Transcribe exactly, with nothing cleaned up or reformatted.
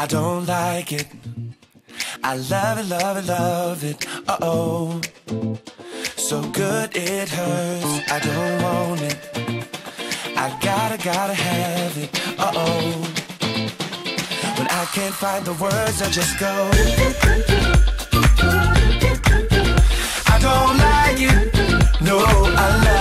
I don't like it. I love it, love it, love it. Uh-oh. So good it hurts. I don't want it. I gotta, gotta have it. Uh-oh. When I can't find the words, I just go. I don't like it. No, I love it.